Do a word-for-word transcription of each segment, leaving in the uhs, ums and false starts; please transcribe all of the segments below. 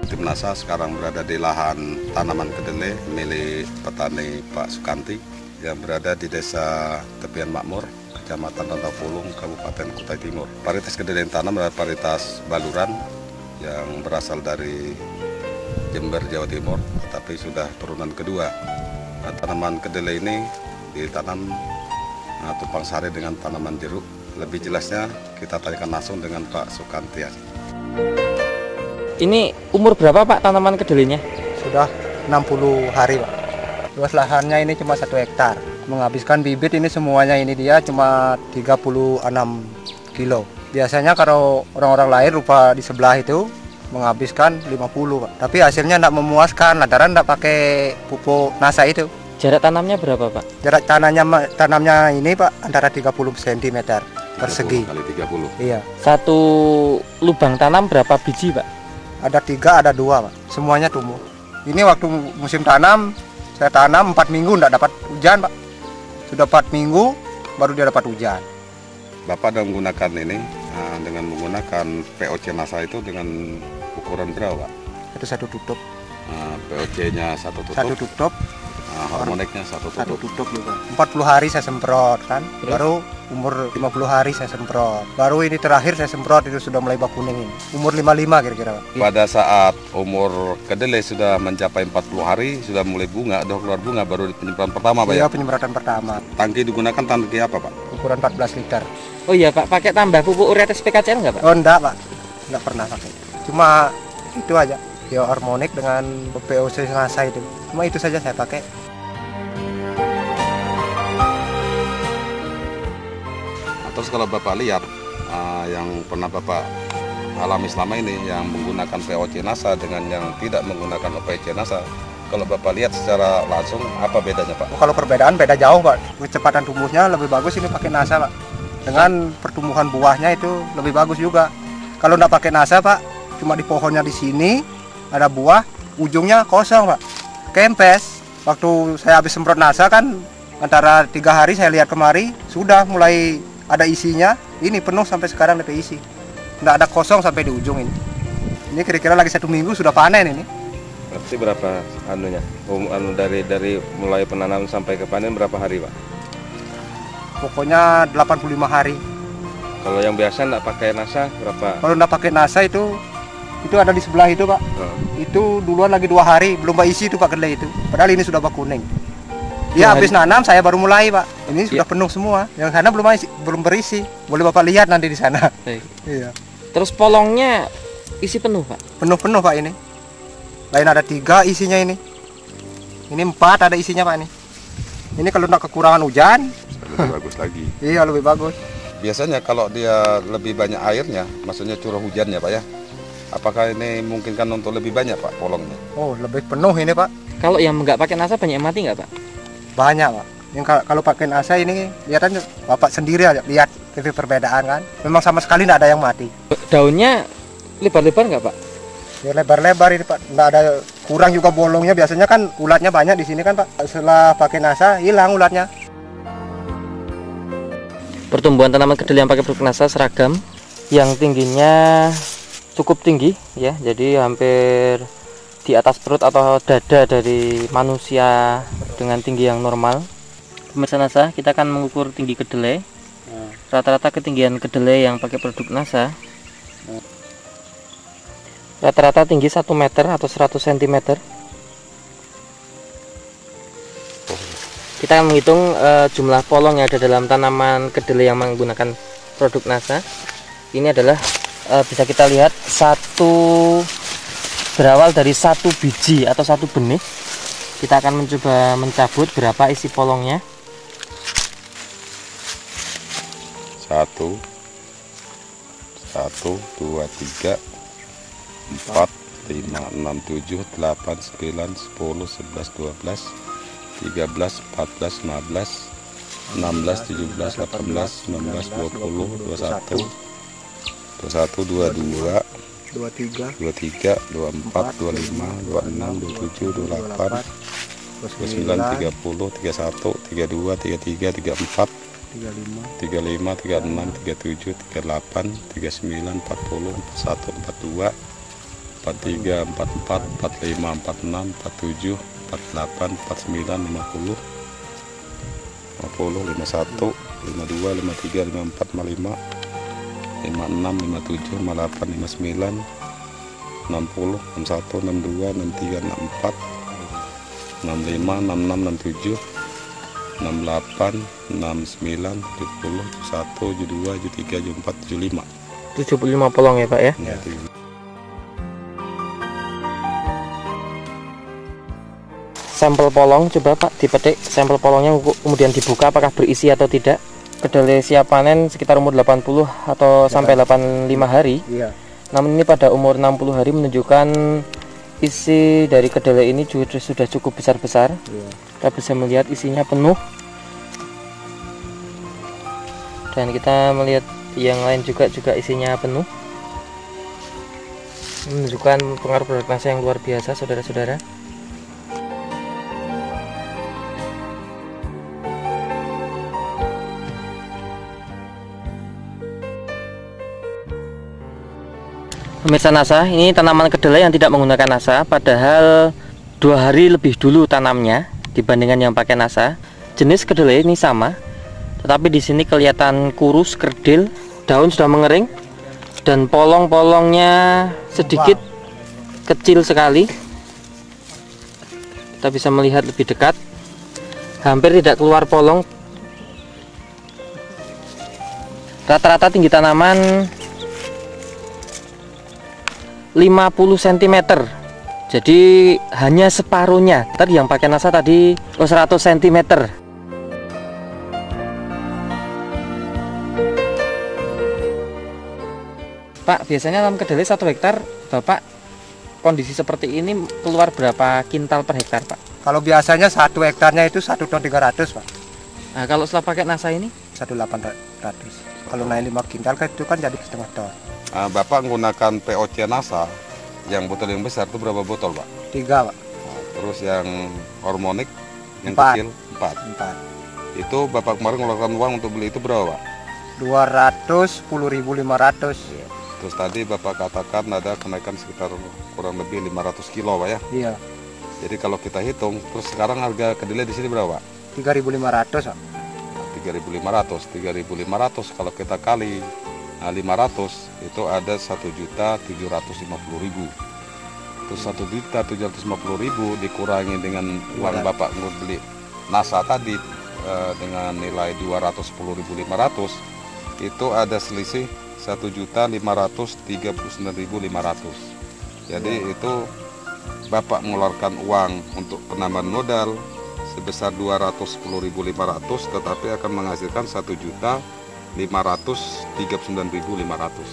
Tim NASA sekarang berada di lahan tanaman kedelai milik petani Pak Sukanti yang berada di Desa Tepian Makmur, Kecamatan Rantau Kabupaten Kutai Timur. Varietas kedelai yang tanam adalah varietas baluran yang berasal dari Jember, Jawa Timur, tetapi sudah turunan kedua. Nah, tanaman kedelai ini ditanam nah, tumpang sari dengan tanaman jeruk. Lebih jelasnya kita tanyakan langsung dengan Pak Sukanti. Ini umur berapa Pak tanaman kedelainya? Sudah enam puluh hari Pak. Luas lahannya ini cuma satu hektar. Menghabiskan bibit ini semuanya ini dia cuma tiga puluh enam kilo. Biasanya kalau orang-orang lain rupa di sebelah itu menghabiskan lima puluh Pak. Tapi hasilnya tidak memuaskan, lantaran tidak pakai pupuk NASA itu. Jarak tanamnya berapa Pak? Jarak tanamnya tanamnya ini Pak antara tiga puluh sentimeter persegi. Kali tiga puluh. Iya. Satu lubang tanam berapa biji Pak? Ada tiga, ada dua Pak. Semuanya tumbuh. Ini waktu musim tanam, saya tanam empat minggu tidak dapat hujan Pak. Sudah empat minggu baru dia dapat hujan. Bapak dan menggunakan ini nah, dengan menggunakan P O C NASA itu dengan ukuran berapa Pak? Itu satu tutup. Nah, P O C-nya satu tutup. Satu tutup. Nah, harmoniknya satu tutup. Satu tutup juga. empat puluh hari saya semprot kan. Terus? Baru umur lima puluh hari saya semprot. Baru ini terakhir saya semprot itu sudah mulai bak kuning ini. Umur lima puluh lima kira-kira Pak. Pada saat umur kedelai sudah mencapai empat puluh hari, sudah mulai bunga, sudah keluar bunga, baru di penyemprotan pertama Pak Iya, ya? penyemprotan pertama. Tangki digunakan tangki apa Pak? Ukuran empat belas liter. Oh iya Pak, pakai tambah pupuk urea P K C L nggak Pak? Oh enggak Pak, enggak pernah pakai. Cuma itu aja, bio harmonik dengan P O C NASA itu. Cuma itu saja saya pakai. Terus kalau Bapak lihat uh, yang pernah Bapak alami selama ini yang menggunakan P O C NASA dengan yang tidak menggunakan P O C NASA, kalau Bapak lihat secara langsung apa bedanya Pak? Kalau perbedaan beda jauh Pak. Kecepatan tumbuhnya lebih bagus ini pakai NASA Pak. Dengan pertumbuhan buahnya itu lebih bagus juga. Kalau nggak pakai NASA Pak, cuma di pohonnya di sini ada buah, ujungnya kosong Pak. Kempes. Waktu saya habis semprot NASA kan antara tiga hari saya lihat kemari sudah mulai ada isinya. Ini penuh sampai sekarang ada isi. Nggak ada kosong sampai di ujung ini. Ini kira-kira lagi satu minggu sudah panen ini. Berarti berapa anunya? Um, anu dari dari mulai penanam sampai ke panen berapa hari Pak? Pokoknya delapan puluh lima hari. Kalau yang biasa nggak pakai NASA berapa? Kalau nggak pakai NASA itu itu ada di sebelah itu Pak. Hmm. Itu duluan lagi dua hari belum isi itu Pak kedelai itu. Padahal ini sudah bak kuning. Ya habis nanam saya baru mulai Pak. Ini sudah ya. Penuh semua. Yang sana belum isi, belum berisi. Boleh Bapak lihat nanti di sana. Baik. Iya. Terus polongnya isi penuh Pak? Penuh-penuh Pak ini. Lain ada tiga isinya ini. Ini empat ada isinya Pak ini. Ini kalau tidak kekurangan hujan lebih bagus lagi. Iya lebih bagus. Biasanya kalau dia lebih banyak airnya, maksudnya curah hujannya Pak ya, apakah ini memungkinkan untuk lebih banyak Pak polongnya? Oh lebih penuh ini Pak. Kalau yang nggak pakai NASA banyak yang mati nggak Pak? Banyak Pak. Yang kalau pakai NASA ini lihatannya Bapak sendiri aja lihat T V perbedaan kan. Memang sama sekali tidak ada yang mati. Daunnya lebar-lebar nggak Pak? Ya lebar-lebar ini Pak. Tidak ada kurang juga bolongnya. Biasanya kan ulatnya banyak di sini kan Pak. Setelah pakai NASA hilang ulatnya. Pertumbuhan tanaman kedelai yang pakai pupuk NASA seragam, yang tingginya cukup tinggi ya, jadi hampir di atas perut atau dada dari manusia dengan tinggi yang normal. Pemirsa NASA, kita akan mengukur tinggi kedelai. Rata-rata ketinggian kedelai yang pakai produk NASA rata-rata tinggi satu meter atau seratus sentimeter. Kita akan menghitung uh, jumlah polong yang ada dalam tanaman kedelai yang menggunakan produk NASA. Ini adalah uh, bisa kita lihat satu berawal dari satu biji atau satu benih. Kita akan mencoba mencabut berapa isi polongnya. Satu, satu, dua, tiga, empat, lima, enam, tujuh, delapan, sembilan, sepuluh, sebelas, dua belas, tiga belas, empat belas, lima belas, enam belas, tujuh belas, delapan belas, sembilan belas, dua puluh, dua puluh satu, dua puluh satu, dua puluh dua, dua puluh tiga, dua puluh tiga, dua puluh empat, dua puluh lima, dua puluh enam, dua puluh tujuh, dua puluh delapan, dua puluh sembilan, tiga puluh, tiga puluh satu, tiga puluh dua, tiga puluh tiga, tiga puluh empat, tiga puluh lima, tiga puluh enam, tiga puluh tujuh, tiga puluh delapan, tiga puluh sembilan, empat puluh, empat puluh satu, empat puluh dua, empat tiga, empat empat, empat lima, empat enam, empat tujuh, empat delapan, empat sembilan, lima puluh, lima puluh, lima satu, lima dua, lima tiga, lima empat, lima lima, lima enam, lima tujuh, lima delapan, lima sembilan, enam puluh, enam satu, enam dua, enam tiga, enam empat, enam lima, enam enam, enam tujuh, enam delapan, enam sembilan, tujuh puluh, tujuh satu, tujuh dua, tujuh tiga, tujuh empat, tujuh lima. tujuh puluh lima polong ya Pak ya. Ya. Sampel polong coba Pak dipetik sampel polongnya, kemudian dibuka apakah berisi atau tidak. Kedelai siap panen sekitar umur delapan puluh atau ya, sampai delapan puluh lima hari. Iya. Namun ini pada umur enam puluh hari menunjukkan isi dari kedelai ini juga sudah cukup besar-besar. Iya. Kita bisa melihat isinya penuh. Dan kita melihat yang lain juga juga isinya penuh. Ini menunjukkan pengaruh produk nasa yang luar biasa, saudara-saudara. Pemirsa nasa, ini tanaman kedelai yang tidak menggunakan nasa, padahal dua hari lebih dulu tanamnya dibandingkan yang pakai nasa. Jenis kedelai ini sama, tetapi di sini kelihatan kurus, kerdil, daun sudah mengering, dan polong-polongnya sedikit wow. kecil sekali. Kita bisa melihat lebih dekat, hampir tidak keluar polong. Rata-rata tinggi tanaman lima puluh sentimeter, jadi hanya separuhnya. Tadi yang pakai nasa tadi oh, seratus sentimeter. Pak, biasanya dalam kedelai satu hektar Bapak kondisi seperti ini keluar berapa kintal per hektar Pak? Kalau biasanya satu hektarnya itu satu ton tiga ratus Pak. Nah kalau setelah pakai nasa ini? satu delapan ratus. Kalau naik lima kintal kan itu kan jadi setengah ton. Uh, Bapak menggunakan P O C nasa yang botol yang besar itu berapa botol Pak? Tiga Pak. Nah, terus yang hormonik yang Empat. kecil empat. Empat. Itu Bapak kemarin mengeluarkan uang untuk beli itu berapa Pak? dua ratus sepuluh ribu lima ratus. Ya. Terus tadi Bapak katakan ada kenaikan sekitar kurang lebih lima ratus kilo Pak ya? Iya. Jadi kalau kita hitung, terus sekarang harga kedelai di sini berapa Pak? tiga ribu lima ratus Pak. tiga ribu lima ratus. tiga ribu lima ratus kalau kita kali nah, lima ratus itu ada satu juta tujuh ratus lima puluh ribu. Terus satu juta tujuh ratus lima puluh ribu dikurangi dengan uang Bapak beli nasa tadi eh, dengan nilai dua ratus sepuluh ribu lima ratus, itu ada selisih satu juta lima ratus tiga puluh sembilan ribu lima ratus. Jadi itu Bapak mengeluarkan uang untuk penambahan modal sebesar dua ratus sepuluh ribu lima ratus, tetapi akan menghasilkan satu juta lima ratus tiga puluh sembilan ribu lima ratus.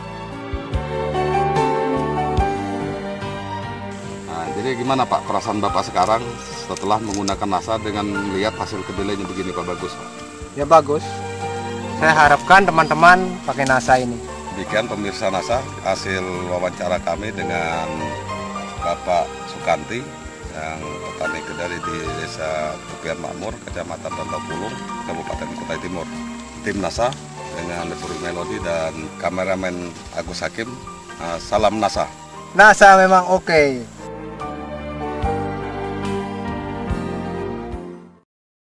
Nah, jadi gimana Pak perasaan Bapak sekarang setelah menggunakan nasa dengan melihat hasil kedelainya begini Pak? Bagus Pak? Ya bagus. Saya harapkan teman-teman pakai nasa ini. Demikian pemirsa nasa hasil wawancara kami dengan Bapak Sukanti yang petani kedelai di Desa Tepian Makmur, Kecamatan Rantau-Pulung, Kabupaten Kutai Timur. Tim nasa dengan Lepuri Melodi dan kameramen Agus Hakim. Salam nasa. Nasa memang oke. Okay.